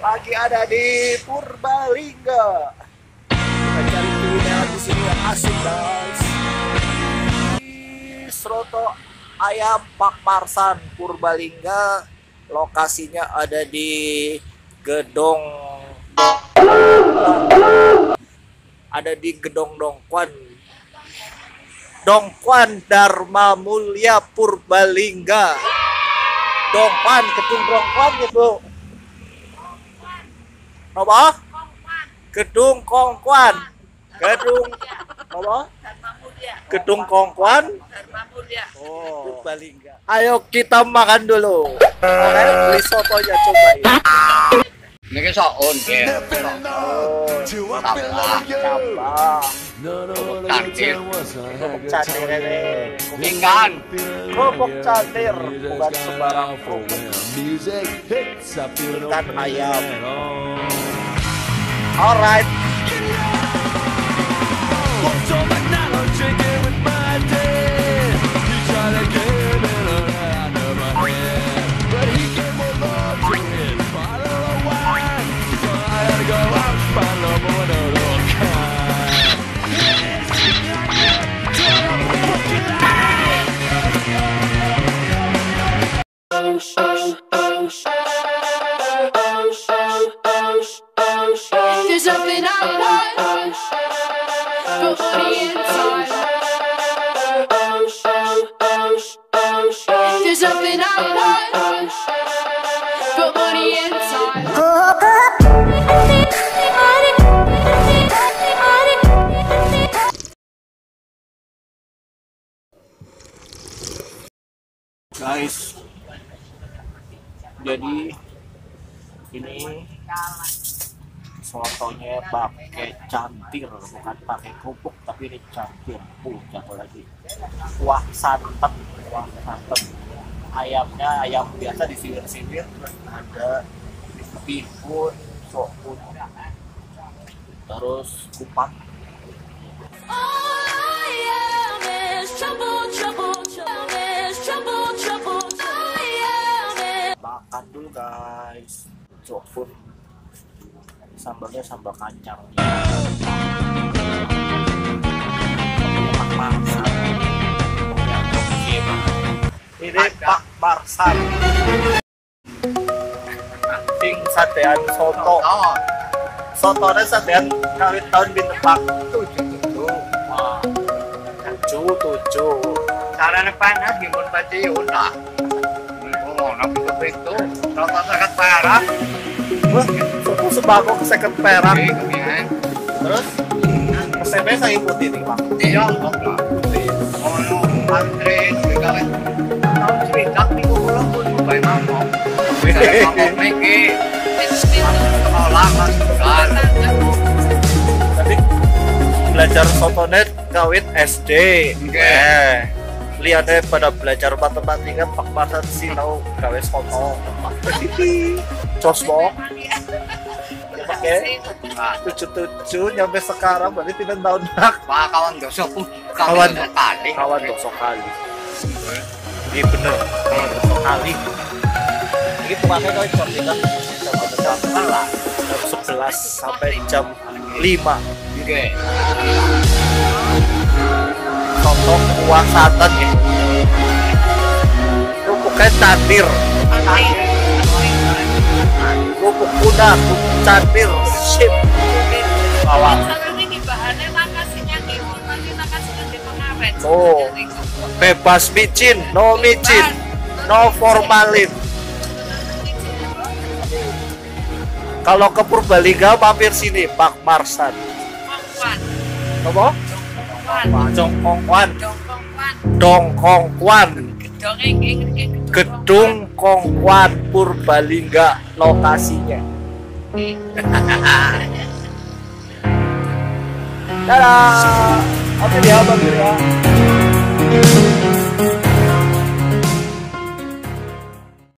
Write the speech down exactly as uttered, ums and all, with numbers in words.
Lagi ada di Purbalingga. Kita cari kuliner di sini yang asik guys. Di Soto Ayam Pak Marsan Purbalingga. Lokasinya ada di Gedong ada di Gedong Dongkwan Dongkwan Dharma Mulia Purbalingga. Dongkwan, Gedung Dongkwan gitu. Apa? Gedung Kongkwan. Gedung apa? Gedung Kongkwan. Oh, Purbalingga. Ayo kita makan dulu. Oke, beli sotonya cobain. Ini soon ya. Tambah, tambah. Candir. Kerupuk candir ini. Ikan. Kerupuk candir bukan sembarang kerupuk. Ikan ayam. Alright. There's something I want, but money inside. There's something I want, but money inside. Guys, jadi ini sotonya pakai cantir, bukan pakai kerupuk tapi ini cantir. Uh, jatuh lagi. Kuah santan, kuah santan. Ayamnya ayam biasa disinir-sinir, terus ada bihun, sopun, terus kupat. Makan dulu guys. Sopun. Sambalnya sambal kacang. Pak Marsan. Ini Pak Marsan. Ting satean soto. Sotonya satean kawit tahun bintang Pak. Tujuh tujuh. Wah. Tujuh tujuh. Cara panas gimana baca yuna. Oh, nabi itu. Soto sangat parah. Wah, suku sembako ke second perak. Terus pesennya saya ikuti nih Pak. iya lah. Oh no, antre sekali. Tahu cerita nih pulang pun lupa mangkok. Bisa mangkok lagi. Sekolah masukkan. Tadi belajar sotonet kawit S D. Oke. Eh, lihatnya pada belajar matematika Pak Marsan sinau kawit soto. Cosmo. Pakai tujuh tujuh nyampe sekarang berarti tidak tahun nak. Pak kawan dosok Kawan kali. Kawan dosok kali. Iya bener, kawan dosok kali. Ini kemarin kau jam tiga sampai jam sebelas sampai jam lima. Oke. Soto kuah santan ya. Kerupuknya candir. Kerupuk kuda, kerupuk candir, sip. Bawang. Oh, bebas micin, no micin, no formalin. Kalau ke Purbalingga mampir sini Pak Marsan. Apa? Dongkongkwan. Dongkongkwan. Gedung Kongkwan Purbalingga lokasinya. Dadah. Oke dia bang ya.